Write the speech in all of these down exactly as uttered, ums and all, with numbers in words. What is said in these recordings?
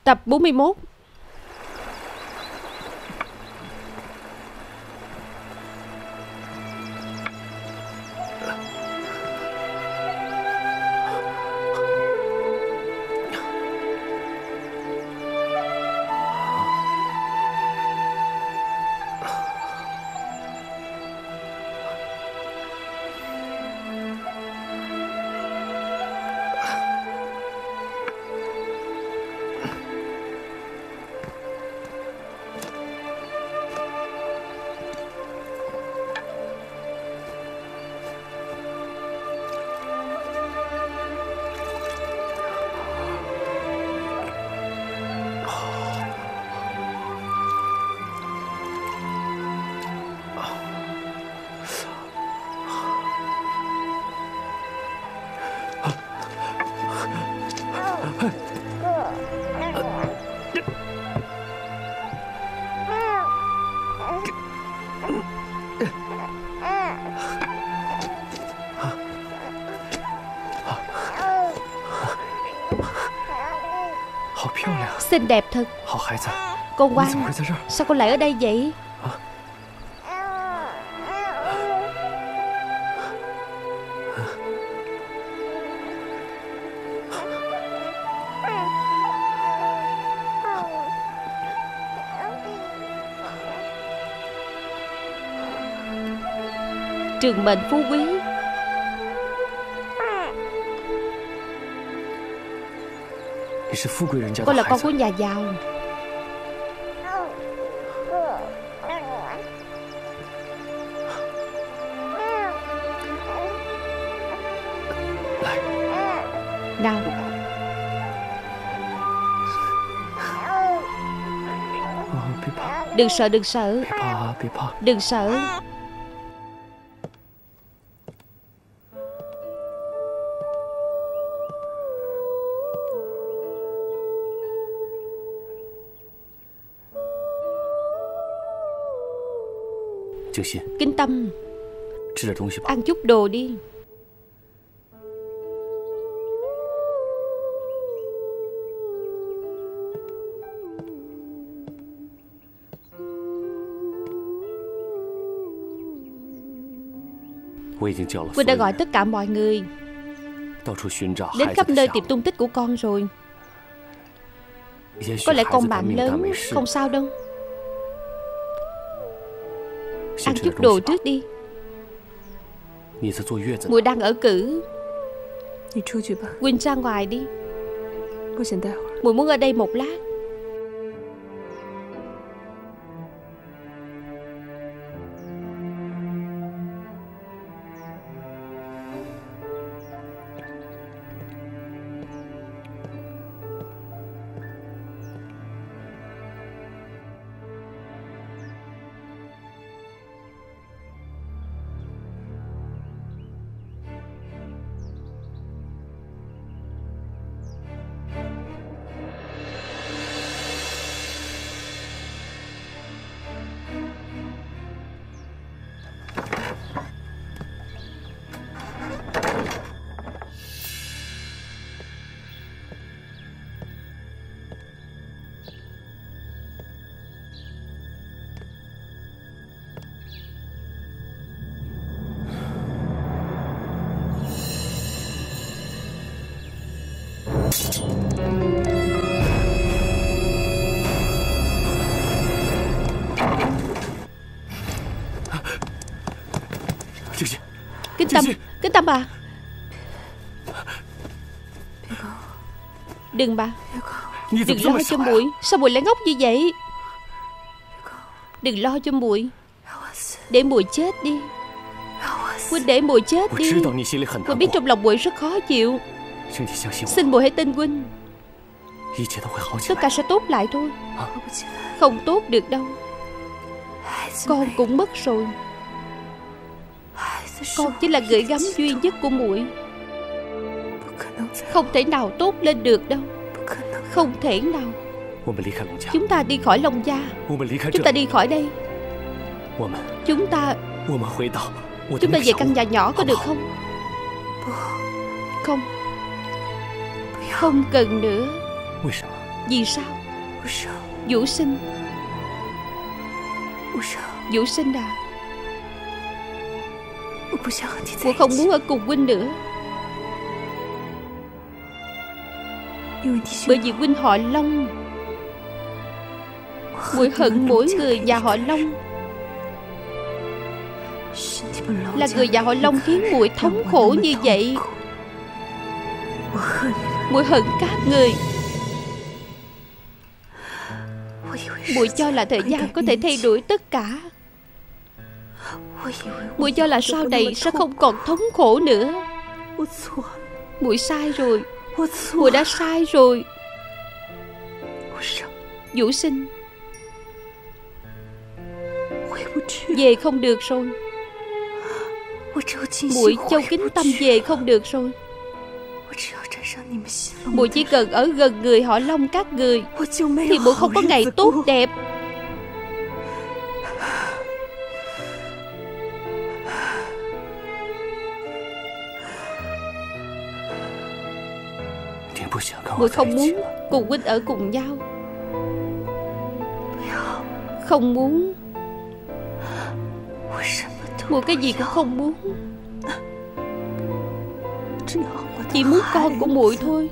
Tập bốn mươi mốt. Xinh đẹp thật. Con ngoan, sao con lại ở đây vậy? Trường mệnh phú quý. Con là con của nhà giàu. Nào. Đừng sợ, đừng sợ. Đừng sợ. Kính Tâm, ăn chút đồ đi. Huynh đã gọi tất cả mọi người đến khắp nơi tìm tung tích của con rồi. Có lẽ con bạn lớn, không sao đâu. Ăn chút đồ trước đi. Muội đang ở cữ. Huynh ra ngoài đi. Muội muốn ở đây một lát. Kính Tâm, Kính Tâm à. Đừng bà. Đừng lo cho muội. Sao muội lại ngốc như vậy? Đừng lo cho muội. Để muội chết đi. Huynh để muội chết đi. Huynh biết trong lòng muội rất khó chịu. Xin muội hãy tin huynh. Tất cả sẽ tốt lại thôi. Không tốt được đâu. Con cũng mất rồi. Con chỉ là gửi gắm duy nhất của muội. Không thể nào tốt lên được đâu. Không thể nào. Chúng ta đi khỏi Long Gia. Chúng ta đi khỏi đây. Chúng ta Chúng ta về căn nhà nhỏ có được không? Không. Không cần nữa. Vì sao? Vũ Sinh, Vũ Sinh à, Muội không muốn ở cùng huynh nữa. Bởi vì huynh họ Long. Muội hận mỗi người nhà họ Long. Là người nhà họ Long khiến muội thống khổ như vậy. Muội hận các người. Muội cho là thời gian có thể thay đổi tất cả. Muội cho là sau này sẽ không còn thống khổ nữa. Muội sai rồi. Muội đã sai rồi. Vũ Sinh, về không được rồi. Muội Châu Kính Tâm về không được rồi. Muội chỉ cần ở gần người họ Long các người thì muội không có ngày tốt đẹp. Muội không muốn cùng huynh ở cùng nhau. Không muốn. Muội cái gì cũng không muốn. Chỉ muốn con của muội thôi.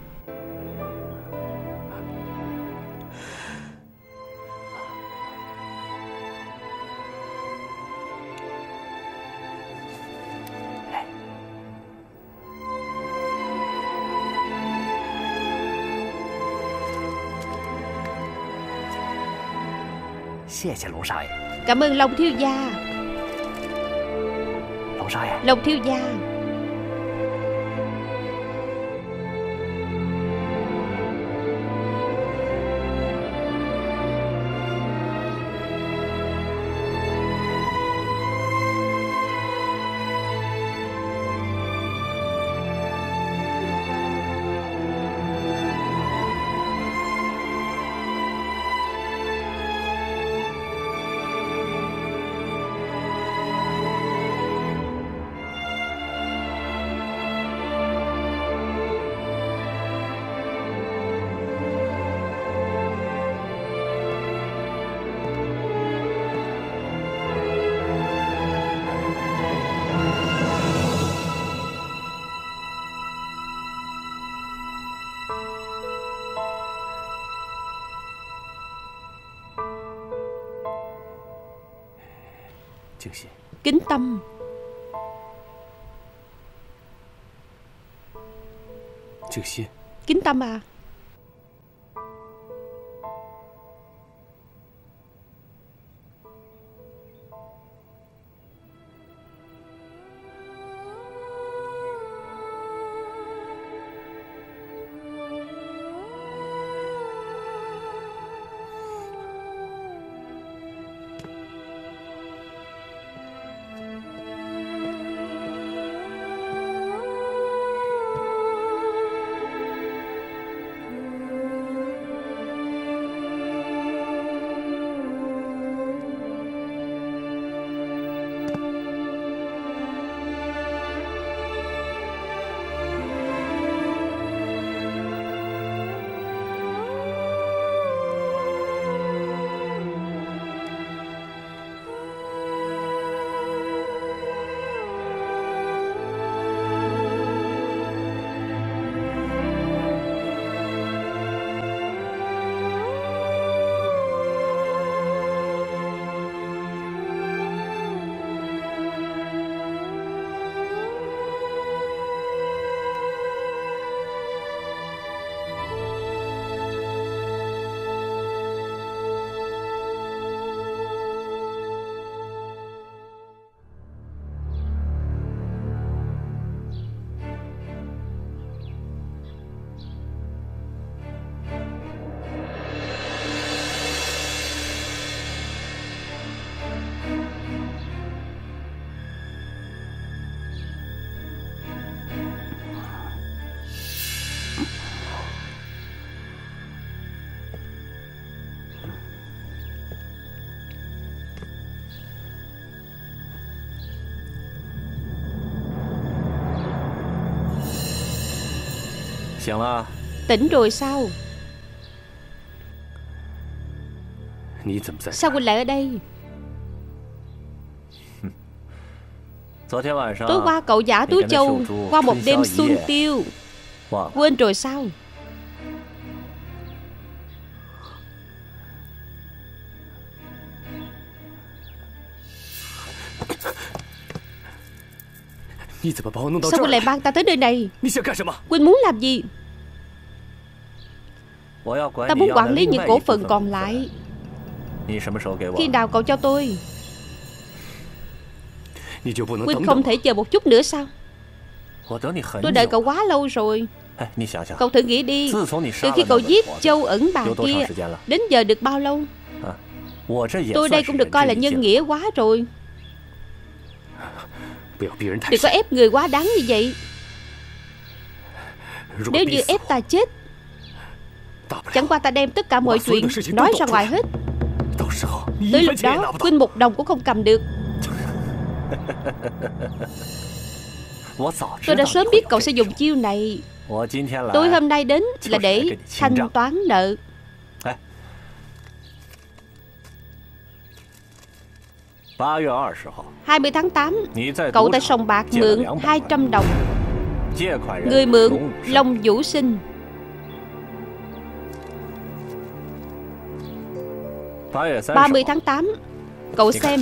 Cảm ơn Long thiếu gia. Long thiếu gia. Kính Tâm. Kính Tâm à. Tỉnh rồi sao? Sao huynh lại ở đây? Tối qua cậu giả Tú Châu qua một đêm xuân tiêu, quên rồi sao? Sao huynh lại mang ta tới nơi này? Huynh muốn làm gì? Ta muốn quản lý những cổ phần còn lại. Khi nào cậu cho tôi? Huynh không thể chờ một chút nữa sao? Tôi đợi cậu quá lâu rồi. Cậu thử nghĩ đi, từ khi cậu giết Châu ẩn bà kia đến giờ được bao lâu? Tôi đây cũng được coi là nhân nghĩa quá rồi. Đừng có ép người quá đáng như vậy. Nếu như ép ta chết, chẳng qua ta đem tất cả mọi chuyện nói ra ngoài hết. Tới lúc đó huynh một đồng cũng không cầm được. Tôi đã sớm biết cậu sẽ dùng chiêu này. Tôi hôm nay đến là để thanh toán nợ. hai mươi tháng tám, cậu tại sòng bạc mượn hai trăm đồng. Người mượn Long Vũ Sinh. ba mươi tháng tám, cậu xem.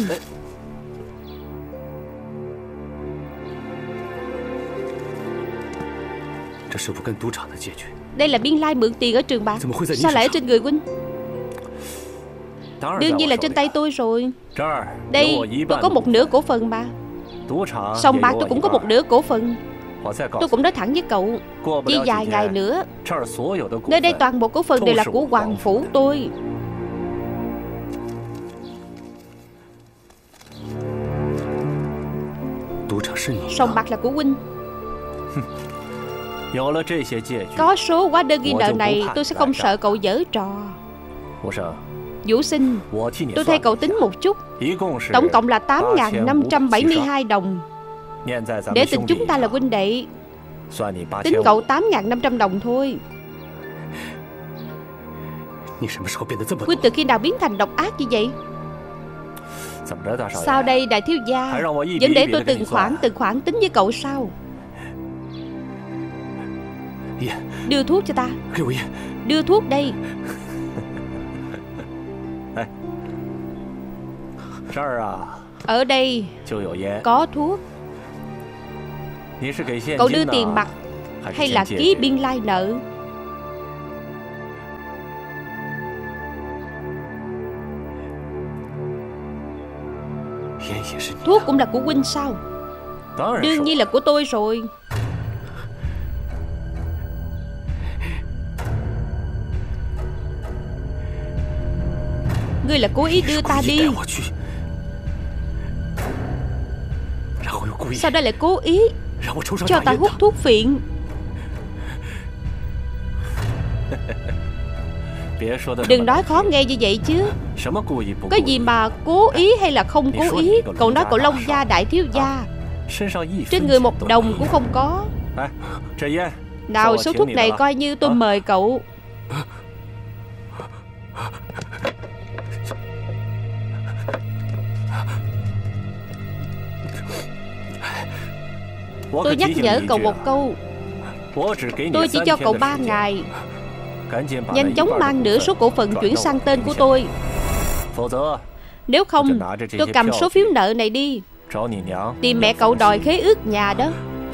Đây là biên lai mượn tiền ở trường bạc. Sao lại ở trên người huynh? Đương nhiên là trên tay tôi rồi. Đây tôi có một nửa cổ phần mà. Sòng bạc tôi cũng có một nửa cổ phần. Tôi cũng nói thẳng với cậu, chỉ vài ngày nữa nơi đây toàn bộ cổ phần đều là của hoàng phủ tôi. Sòng bạc là của huynh. Có số hóa đơn ghi nợ này, tôi sẽ không sợ cậu giở trò. Vũ Sinh, tôi thay cậu tính một chút. Tổng cộng là tám nghìn năm trăm bảy mươi hai đồng. Để tình chúng ta là huynh đệ, tính cậu tám nghìn năm trăm đồng thôi. Huynh từ khi nào biến thành độc ác như vậy? Sao đây đại thiếu gia, vẫn để tôi từng khoản từng khoản tính với cậu sao? Đưa thuốc cho ta. Đưa thuốc đây. Ở đây có thuốc. Cậu đưa tiền mặt hay là ký biên lai nợ? Thuốc cũng là của huynh sao? Đương nhiên là của tôi rồi. Ngươi là cố ý đưa ta đi, sau đây lại cố ý cho ta hút thuốc phiện. Đừng nói khó nghe như vậy chứ. Có gì mà cố ý hay là không cố ý? Cậu nói cậu Long gia đại thiếu gia, trên người một đồng cũng không có. Nào, số thuốc này coi như tôi mời cậu. Tôi nhắc nhở cậu một câu, tôi chỉ cho cậu ba ngày, nhanh chóng mang nửa số cổ phần chuyển sang tên của tôi. Nếu không, tôi cầm số phiếu nợ này đi tìm mẹ cậu đòi khế ước nhà đó.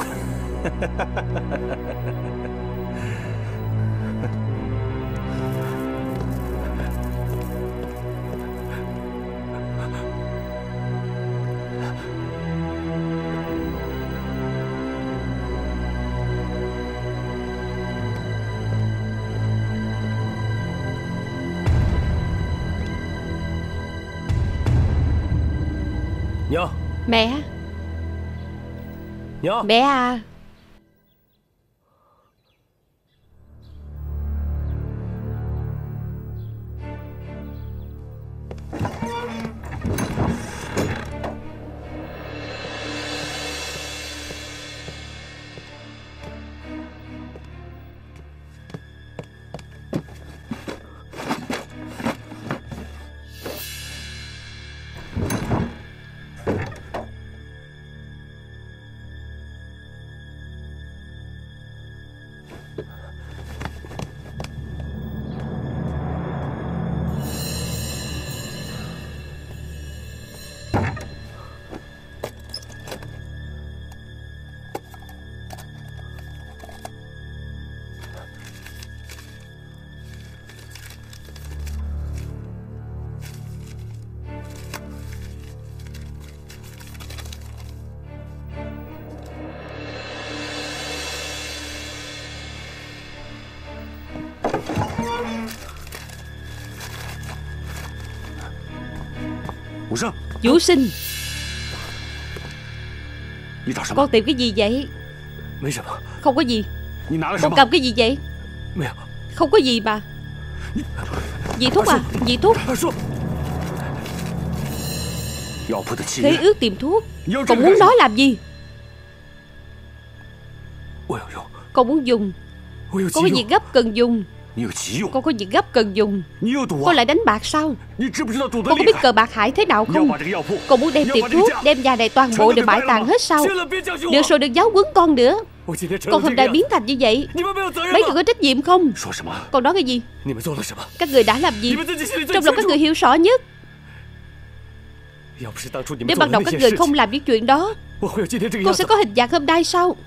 Mẹ. Mẹ à. Vũ Sinh, con tìm cái gì vậy? Không có gì. Con cầm cái gì vậy? Không có gì mà. Vị thuốc à? Vị thuốc. Khế ước tìm thuốc. Con muốn nói làm gì? Con muốn dùng. Con có việc gấp cần dùng. Con có việc gấp cần dùng. Con lại đánh bạc sao? Con có biết cờ bạc hại thế nào không? Con muốn đem tiệm thuốc, đem nhà này toàn bộ đều bãi tàn hết sao? Được rồi, đừng giáo huấn con nữa. Con hôm nay biến thành như vậy, mấy người có trách nhiệm không? Con nói cái gì? Các người đã làm gì? Trong lòng các người hiểu rõ nhất. Nếu ban đầu các người không làm những chuyện đó, con sẽ có hình dạng hôm nay sao?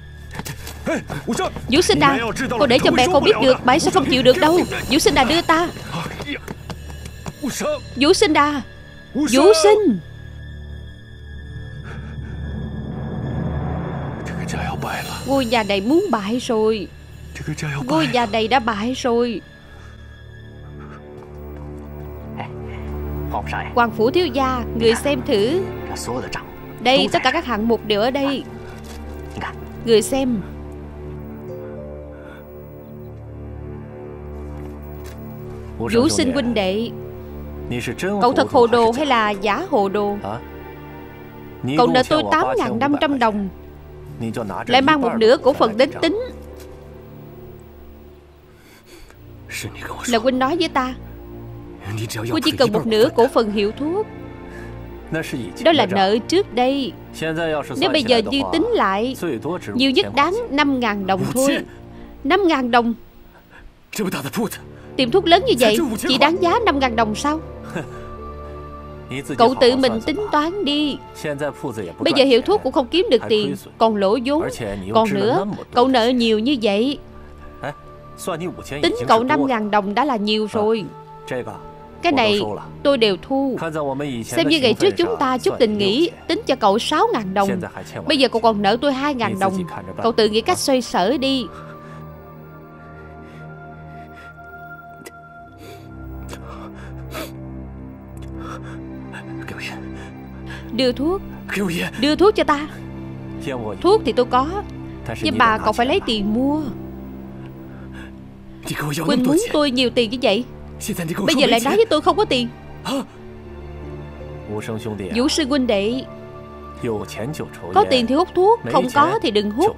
Vũ Sinh à, con để cho mẹ con biết được, mẹ sẽ không chịu được đâu. Vũ Sinh à, đưa ta. Vũ Sinh à, Vũ Sinh. Ngôi nhà này muốn bại rồi. Ngôi nhà này đã bại rồi. Hoàng phủ thiếu gia, người xem thử. Đây, tất cả các hạng mục đều ở đây. Người xem. Vũ Sinh huynh đệ, cậu thật hồ đồ hay là giả hồ đồ? Cậu nợ tôi tám nghìn năm trăm đồng, lại mang một nửa cổ phần đến tính. Là huynh nói với ta, huynh chỉ cần một nửa cổ phần hiệu thuốc. Đó là nợ trước đây. Nếu bây giờ như tính lại, nhiều nhất đáng năm nghìn đồng thôi. Năm nghìn đồng. Tiệm thuốc lớn như vậy chỉ đáng giá năm nghìn đồng sao? Cậu tự mình tính toán đi. Bây giờ hiệu thuốc cũng không kiếm được tiền, còn lỗ vốn. Còn nữa, cậu nợ nhiều như vậy. Tính cậu năm nghìn đồng đã là nhiều rồi. Cái này tôi đều thu. Xem như ngày trước chúng ta chút tình nghĩ, tính cho cậu sáu nghìn đồng. Bây giờ cậu còn nợ tôi hai nghìn đồng. Cậu tự nghĩ cách xoay sở đi. Đưa thuốc. Đưa thuốc cho ta. Thuốc thì tôi có, nhưng bà cậu phải lấy tiền mua. Huynh muốn tôi nhiều tiền như vậy, bây giờ lại nói với tôi không có tiền. Vũ Sư huynh đệ, có tiền thì hút thuốc, không có thì đừng hút.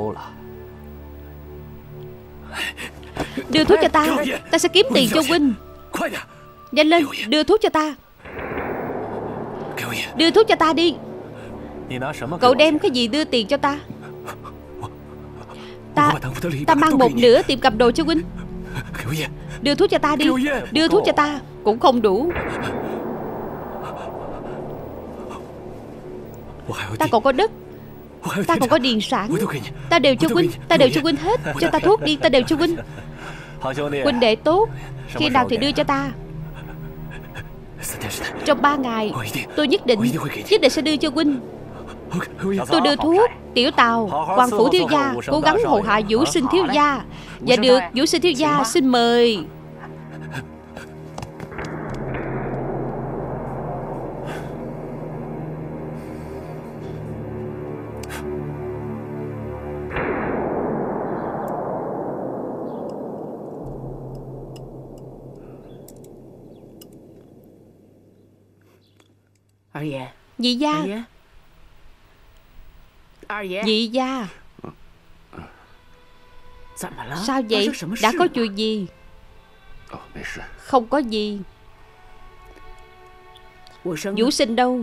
Đưa thuốc cho ta, ta sẽ kiếm tiền cho huynh. Nhanh lên, đưa thuốc cho ta. Đưa thuốc cho ta đi. Cậu đem cái gì đưa tiền cho ta? Ta Ta mang một nửa tiệm cầm đồ cho huynh. Đưa thuốc cho ta đi. Đưa thuốc cho ta. Cũng không đủ. Ta còn có đất, ta còn có điền sản. Ta đều cho huynh. Ta đều cho huynh hết. Cho ta thuốc đi, ta đều cho huynh. Huynh đệ tốt, khi nào thì đưa cho ta? Trong ba ngày tôi nhất định Nhất định sẽ đưa cho huynh. Tôi đưa thuốc. Tiểu Tào, Hoàng phủ thiếu gia cố gắng hầu hạ Vũ Sinh thiếu gia. Dạ được, Vũ Sinh thiếu gia xin mời. Nhị gia. Nhị gia. Sao vậy? Đã có chuyện gì? Không có gì. Vũ Sinh đâu?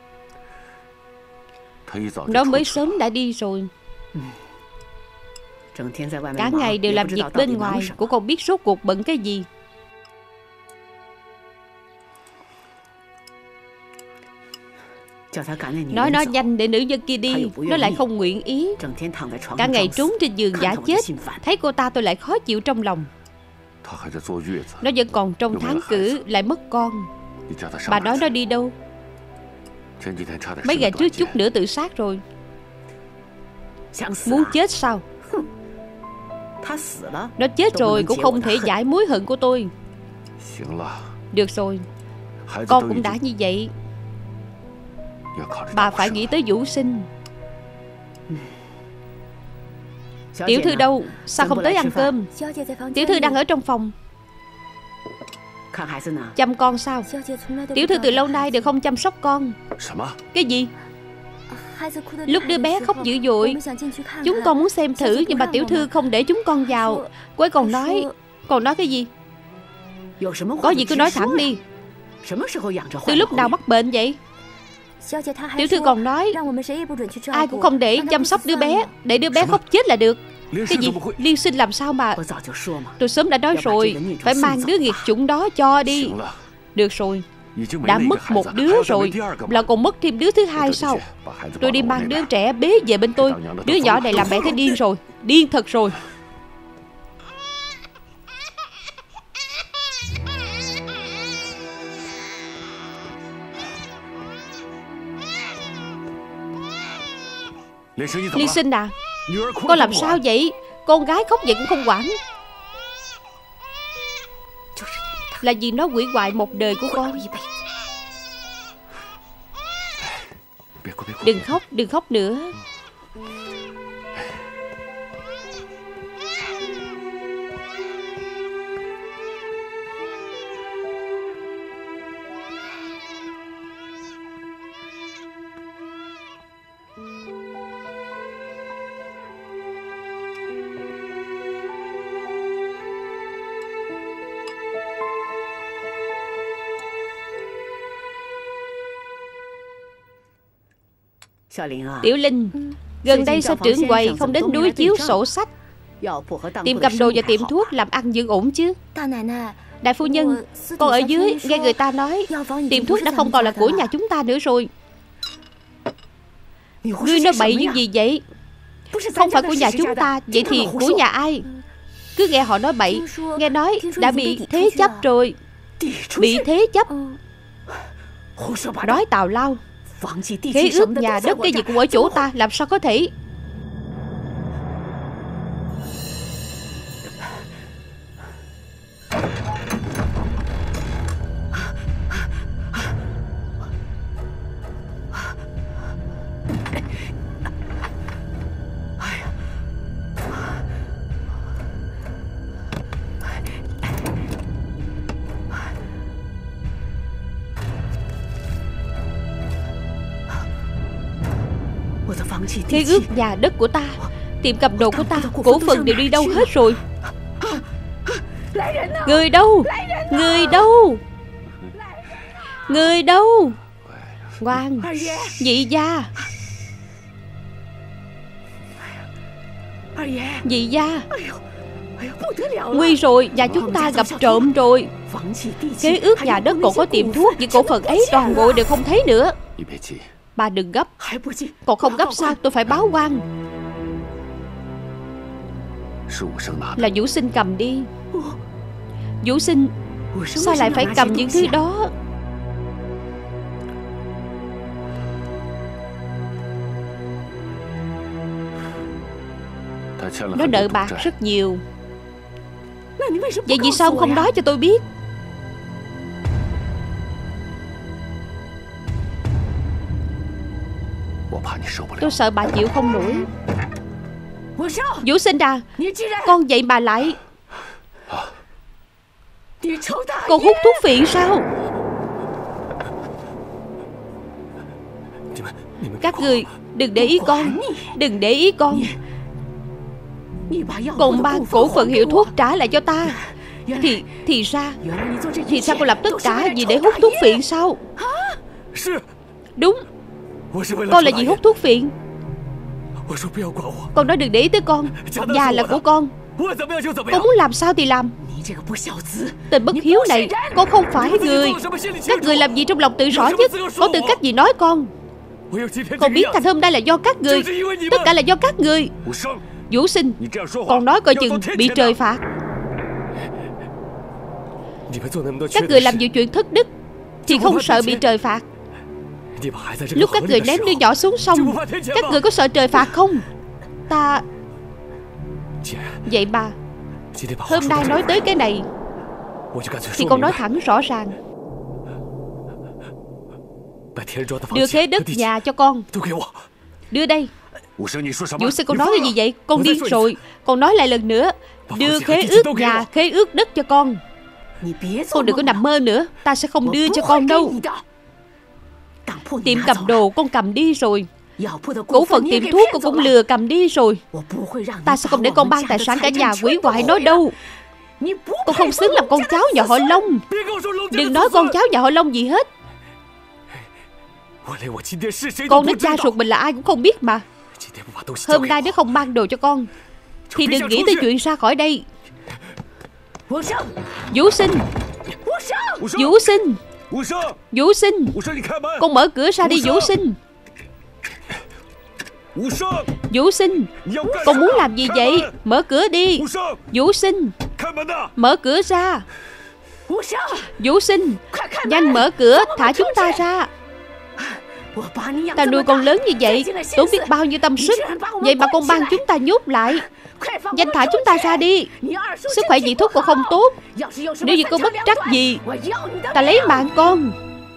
Nó mới sớm đã đi rồi. Cả ngày đều làm việc bên ngoài, cũng không biết rốt cuộc bận cái gì. Nói nó nhanh để nữ nhân kia đi. Nó lại không nguyện ý. Cả ngày trốn trên giường giả chết. Thấy cô ta tôi lại khó chịu trong lòng. Nó vẫn còn trong tháng cử, lại mất con. Bà nói nó đi đâu? Mấy ngày trước chút nữa tự sát rồi. Muốn chết sao? Nó chết rồi cũng không thể giải mối hận của tôi. Được rồi, con cũng đã như vậy, bà phải nghĩ tới Vũ Sinh. Tiểu thư đâu? Sao không tới ăn cơm? Tiểu thư đang ở trong phòng chăm con sao? Tiểu thư từ lâu nay đều không chăm sóc con. Cái gì? Lúc đứa bé khóc dữ dội, chúng con muốn xem thử, nhưng mà tiểu thư không để chúng con vào. Cô ấy còn nói Còn nói cái gì? Có gì cứ nói thẳng đi. Từ lúc nào mắc bệnh vậy? Tiểu thư còn nói ai cũng không để chăm sóc đứa bé, để đứa bé khóc chết là được. Cái gì? Liên sinh làm sao mà? Tôi sớm đã nói rồi, phải mang đứa nghiệt chủng đó cho đi. Được rồi, đã mất một đứa rồi, là còn mất thêm đứa thứ hai sao? Tôi đi mang đứa trẻ bế về bên tôi. Đứa nhỏ này làm mẹ thấy điên rồi. Điên thật rồi. Liên sinh à, con làm sao vậy? Con gái khóc vậy cũng không quản. Là vì nó hủy hoại một đời của con. Đừng khóc, đừng khóc nữa. Tiểu Linh, gần đây sao trưởng quầy không đến đối chiếu sổ sách? Tiệm cầm đồ và tiệm thuốc làm ăn vẫn ổn chứ? Đại phu nhân, con ở dưới nghe người ta nói tiệm thuốc đã không còn là của nhà chúng ta nữa rồi. Ngươi nói bậy những gì vậy? Không phải của nhà chúng ta, vậy thì của nhà ai? Cứ nghe họ nói bậy. Nghe nói đã bị thế chấp rồi. Bị thế chấp? Nói tào lao. Khế ước nhà đất cái gì cũng ở chỗ ta, làm sao có thể? Khế ước nhà đất của ta, tiệm cầm đồ của ta, cổ phần đều đi đâu hết rồi? Người đâu? Người đâu? Người đâu? Ngoan, nhị gia. Nhị gia, nguy rồi, nhà chúng ta gặp trộm rồi. Khế ước nhà đất còn có tiệm thuốc, những cổ phần ấy toàn bộ đều không thấy nữa. Bà đừng gấp. Còn không gấp sao? Tôi phải báo quan. Là Vũ Sinh cầm đi. Vũ Sinh sao lại phải cầm những thứ đó? Nó nợ bạc rất nhiều. Vậy vì sao ông không nói cho tôi biết? Tôi sợ bà chịu không nổi. Vũ Sinh à, con vậy mà lại... Con hút thuốc phiện sao? Các người đừng để ý con. Đừng để ý con. Còn mang cổ phần hiệu thuốc trả lại cho ta. Thì thì ra Thì sao con làm tất cả vì để hút thuốc phiện sao? Đúng, con là vì hút thuốc phiện. Con nói đừng để ý tới con. Nhà là của con. Con muốn làm sao thì làm. Tên bất hiếu này, con không phải người. Các người làm gì trong lòng tự rõ nhất. Có tư cách gì nói con? Con biến thành hôm nay là do các người. Tất cả là do các người. Vũ Sinh, con nói coi chừng bị trời phạt. Các người làm nhiều chuyện thất đức thì không sợ bị trời phạt. Lúc các người ném đứa nhỏ xuống sông, các người có sợ trời phạt không? Ta... Vậy bà, hôm nay nói tới cái này thì con nói thẳng rõ ràng. Đưa khế đất nhà cho con. Đưa đây. Vũ Sinh, con nói cái gì vậy? Con điên rồi. Con nói lại lần nữa. Đưa khế ước nhà, khế ước đất cho con. Con đừng có nằm mơ nữa. Ta sẽ không đưa cho con đâu. Tiệm cầm đồ con cầm đi rồi. Cổ phần tiệm thuốc con cũng lừa cầm đi rồi. Ta sẽ không để con mang tài sản cả nhà hủy hoại nó đâu. Con không xứng làm con cháu nhà họ Long. Đừng nói con cháu nhà họ Long gì hết. Con đến cha ruột mình là ai cũng không biết mà. Hôm nay nếu không mang đồ cho con thì đừng nghĩ tới chuyện ra khỏi đây. Vũ Sinh, Vũ Sinh, Vũ Sinh, con mở cửa ra đi Vũ Sinh. Vũ Sinh, con muốn làm gì vậy? Mở cửa đi. Vũ Sinh, mở cửa ra. Vũ Sinh, nhanh mở cửa, thả chúng ta ra. Ta nuôi con lớn như vậy, tốn biết bao nhiêu tâm sức. Vậy mà con mang chúng ta nhốt lại. Nhanh thả chúng ta ra đi. Sức khỏe dị thuốc con không tốt. Nếu như con bất trắc gì, ta lấy mạng con.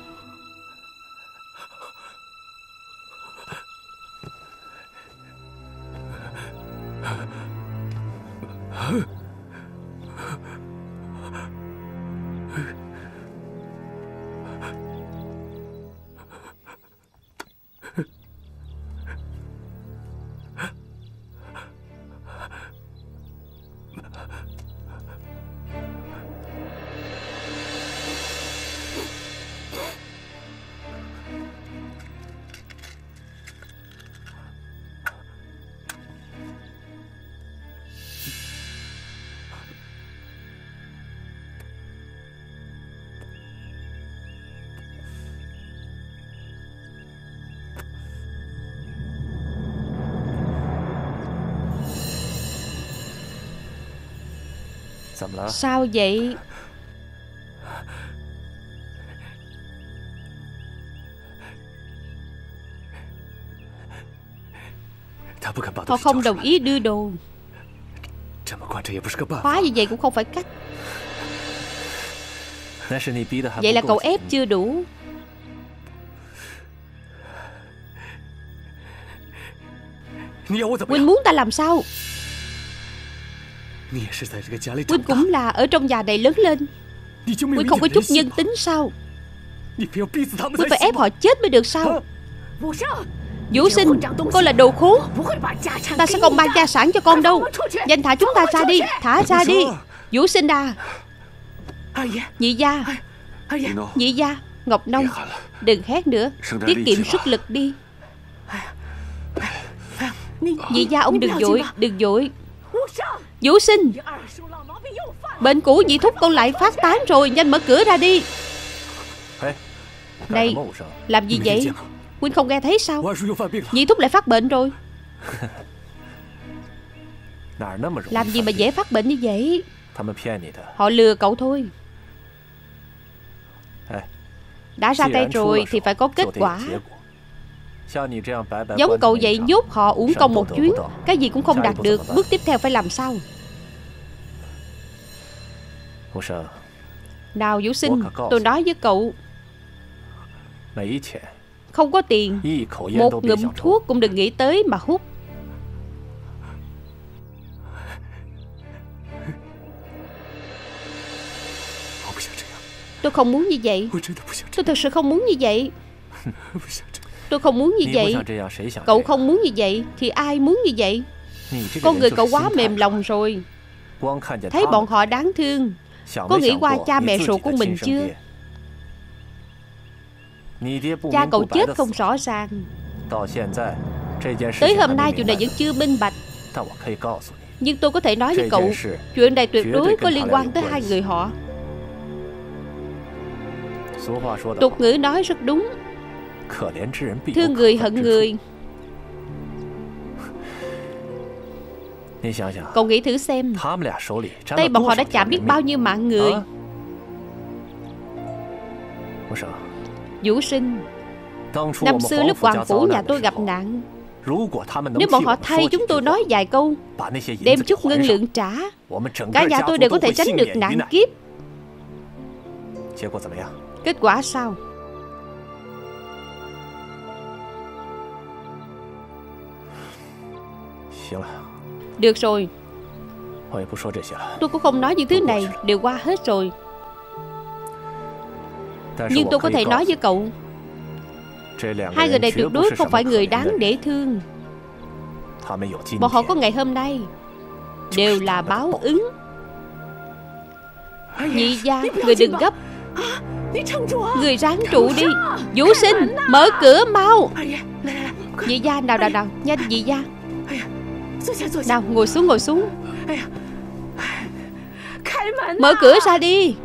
Sao vậy? Họ không đồng ý đưa đồ. Khóa như vậy cũng không phải cách. Vậy là cậu ép chưa đủ. Huynh muốn ta làm sao? Huynh cũng là ở trong nhà này lớn lên. Huynh không có chút nhân tính sao? Huynh phải ép họ chết mới được sao? Vũ Sinh, con là đồ khốn. Ta sẽ không mang gia sản cho con đâu. Nhanh thả chúng ta ra đi. Thả ra đi. Vũ Sinh à. Nhị gia. Nhị gia, Ngọc Nông, đừng hét nữa. Tiết kiệm sức lực đi. Nhị gia, ông đừng vội. Đừng vội. Vũ Sinh, bệnh cũ dị thúc con lại phát tán rồi. Nhanh mở cửa ra đi. Này, làm gì vậy? Huynh không nghe thấy sao? Nhị thúc lại phát bệnh rồi. Làm gì mà dễ phát bệnh như vậy? Họ lừa cậu thôi. Đã ra tay rồi thì phải có kết quả. Giống cậu vậy nhốt họ uổng công một chuyến, cái gì cũng không đạt được. Bước tiếp theo phải làm sao? Nào Vũ Sinh, tôi nói với cậu, không có tiền, một ngụm thuốc cũng đừng nghĩ tới mà hút. Tôi không muốn như vậy. Tôi thật sự không muốn như vậy. Tôi không muốn như vậy. Cậu không muốn như vậy thì ai muốn như vậy? Con người cậu quá mềm lòng rồi. Thấy bọn họ đáng thương, có nghĩ qua cha mẹ ruột của mình chưa? Cha cậu chết không rõ ràng. Tới hôm nay chuyện này vẫn chưa minh bạch. Nhưng tôi có thể nói với cậu, chuyện này tuyệt đối có liên quan tới hai người họ. Tục ngữ nói rất đúng, thương người hận người. Cậu nghĩ thử xem, tay bọn họ đã chạm biết bao nhiêu mạng người. Vũ Sinh, năm xưa lúc hoàng phủ nhà tôi gặp nạn, nếu bọn họ thay chúng tôi nói vài câu, đem chút ngân lượng trả, cả nhà tôi đều có thể tránh được nạn kiếp. Kết quả sao? Được rồi, tôi cũng không nói những thứ này, đều qua hết rồi. Nhưng tôi có thể nói với cậu, hai người này tuyệt đối không phải người đáng để thương. Bọn họ có ngày hôm nay đều là báo ứng. Nhị gia, người đừng gấp, người ráng trụ đi. Vũ Sinh, mở cửa mau. Nhị gia, nào nào nào, nhanh nhị gia. Nào, ngồi xuống ngồi xuống. Mở cửa ra đi.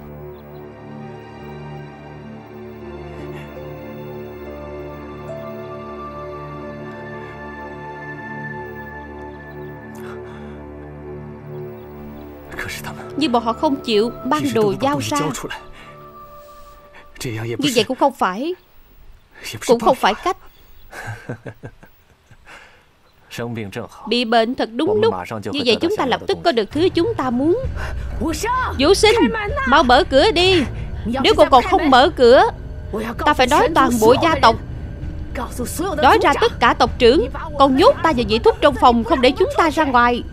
Nhưng bọn họ không chịu mang đồ giao ra. Như vậy cũng không phải Cũng không phải cách. Bị bệnh thật đúng lúc. Như vậy chúng ta lập tức có được thứ chúng ta muốn. Vũ Sinh, mau mở cửa đi. Nếu cô còn không mở cửa, ta phải nói toàn bộ gia tộc, nói ra tất cả tộc trưởng, còn nhốt ta và Nhị Thúc trong phòng, không để chúng ta ra ngoài.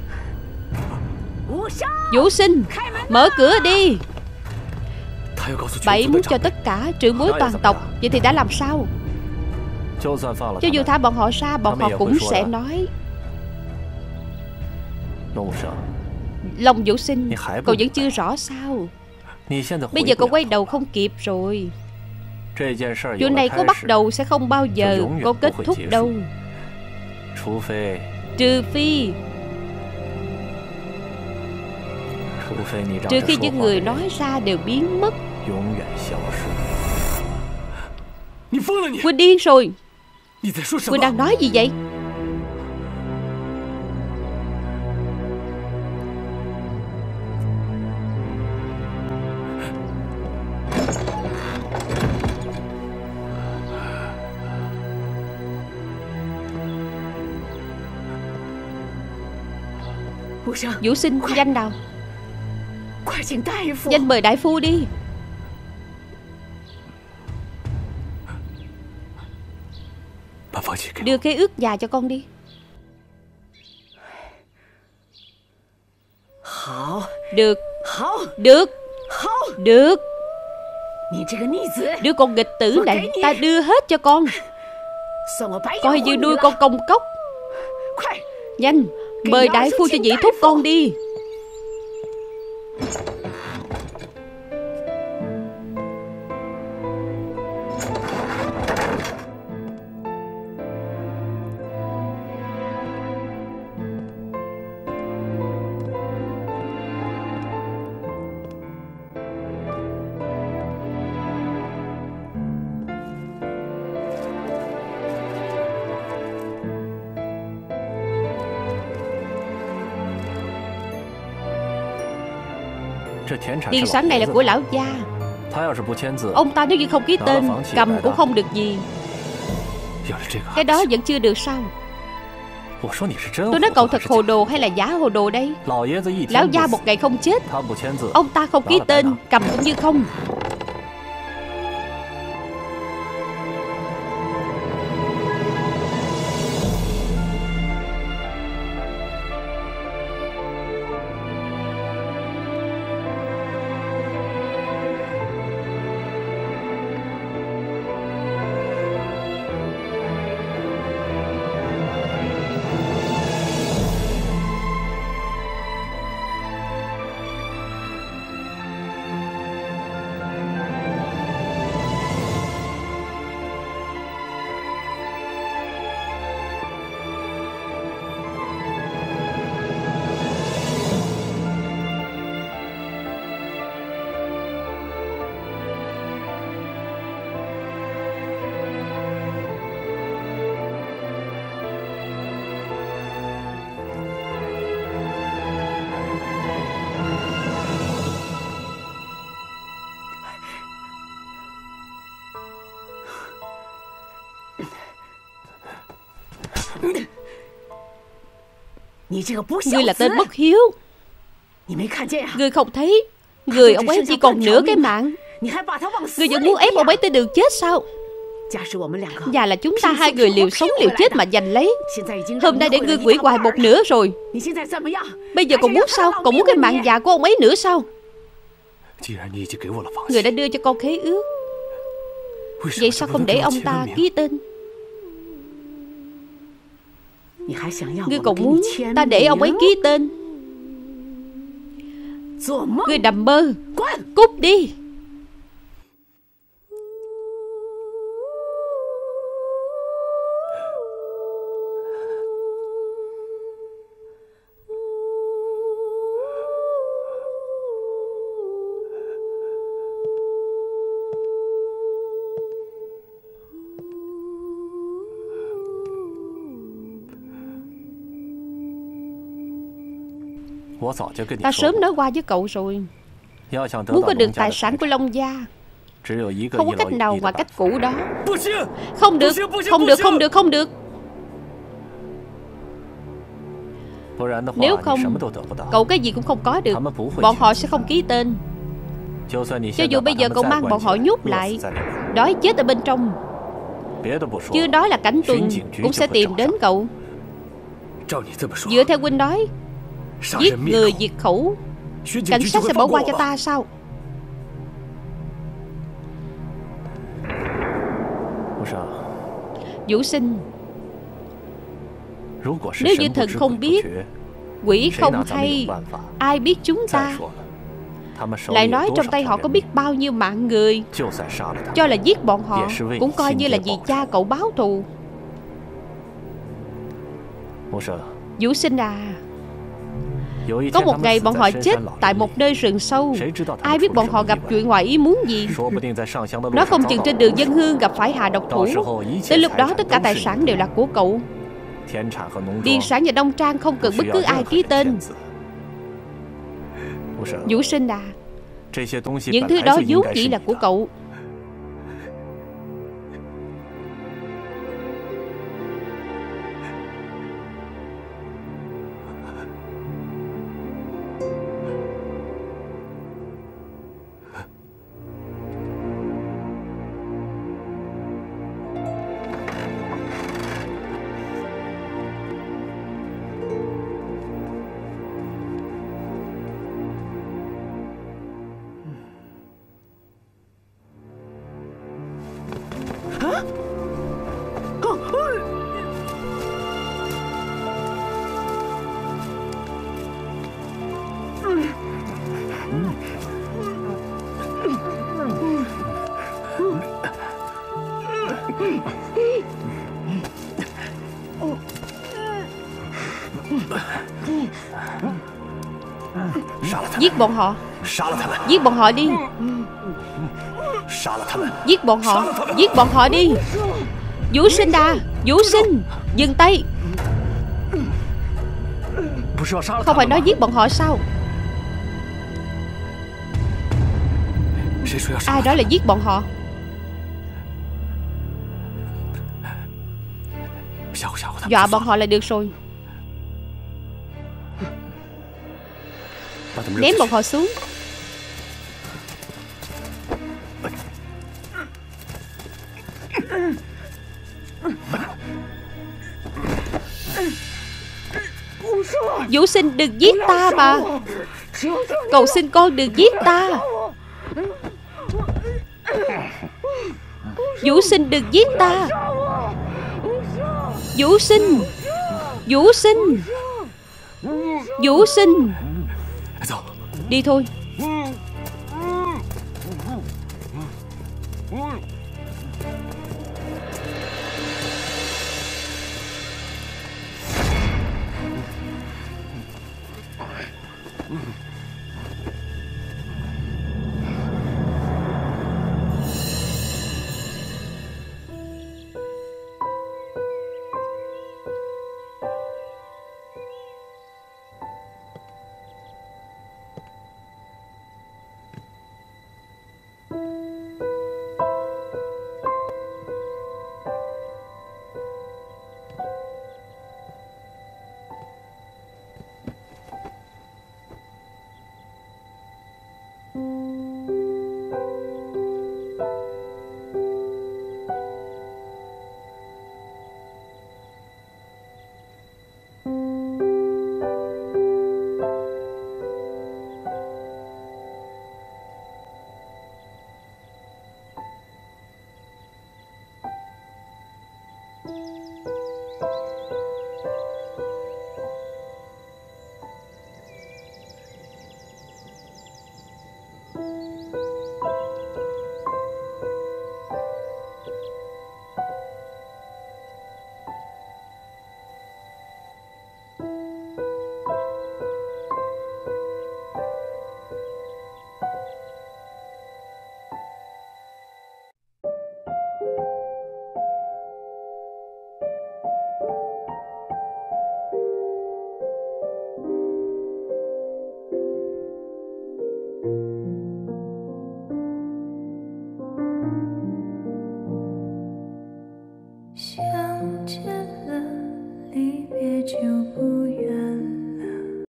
Vũ Sinh, mở cửa đi. Bảy muốn cho tất cả trưởng bối toàn tộc. Vậy thì đã làm sao? Cho dù thả bọn họ ra, bọn họ cũng sẽ nói. Long Vũ Sinh, cậu vẫn chưa rõ sao? Bây giờ cậu quay đầu không kịp rồi. Chuyện này có bắt đầu sẽ không bao giờ có kết thúc đâu. Trừ phi Trừ khi những người nói ra đều biến mất. Huynh điên rồi. Huynh đang nói gì vậy? Vũ Sinh, danh nào? Danh mời đại phu đi. Đưa cái ước già cho con đi. Được. Được. Được. Đứa con nghịch tử này ta đưa hết cho con, coi như nuôi con công cốc. Nhanh, mời đại phu cho Nhị Thúc con đi. Điền sản này là của lão gia. Ông ta nếu như không ký tên, cầm cũng không được gì. Cái đó vẫn chưa được sao? Tôi nói cậu thật hồ đồ hay là giả hồ đồ đây? Lão gia một ngày không chết, ông ta không ký tên, cầm cũng như không. Ngươi là tên bất hiếu. Ngươi không thấy người ông ấy chỉ còn nửa cái mạng, ngươi vẫn muốn ép ông ấy tới đường chết sao? Và là chúng ta hai người liều sống liều chết mà giành lấy. Hôm nay để ngươi quỷ hoài một nửa rồi. Bây giờ còn muốn sao? Còn muốn cái mạng già của ông ấy nữa sao? Người đã đưa cho con khế ước, vậy sao không để ông ta ký tên? Ngươi còn muốn ta để ông ấy ký tên? Ngươi nằm mơ. Cút đi. Ta sớm nói qua với cậu rồi. Muốn có được tài sản của Long gia, không có cách nào ngoài cách cũ đó. Không được, không được, không được, không được. Nếu không, cậu cái gì cũng không có được. Bọn họ sẽ không ký tên. Cho dù bây giờ cậu mang bọn họ nhốt lại, đói chết ở bên trong, chứ đó là cảnh tuần cũng sẽ tìm đến cậu. Dựa theo huynh nói, giết người diệt khẩu, cảnh sát sẽ bỏ qua cho ta sao? Vũ Sinh, nếu như thần không biết, quỷ không hay, ai biết chúng ta? Lại nói trong tay họ có biết bao nhiêu mạng người. Cho là giết bọn họ cũng coi như là vì cha cậu báo thù. Vũ Sinh à, có một ngày bọn họ chết tại một nơi rừng sâu. Ai biết bọn họ gặp chuyện ngoài ý muốn gì. Nó không chừng trên đường dân hương gặp phải Hà độc thủ. Tới lúc đó tất cả tài sản đều là của cậu. Điền sản và nông trang không cần bất cứ ai ký tên. Vũ Sinh à, những thứ đó vốn chỉ là của cậu. Giết bọn họ. Giết bọn họ đi. Giết bọn họ. Giết bọn họ đi. Vũ Sinh à, Vũ Sinh, dừng tay. Không phải nói giết bọn họ sao? Ai đó là giết bọn họ? Dọa bọn họ là được rồi. Ném bọn họ xuống. Vũ Sinh đừng giết ta mà. Cầu xin con đừng giết ta. Vũ Sinh đừng giết ta. Vũ Sinh. Vũ Sinh. Vũ Sinh. Đi thôi.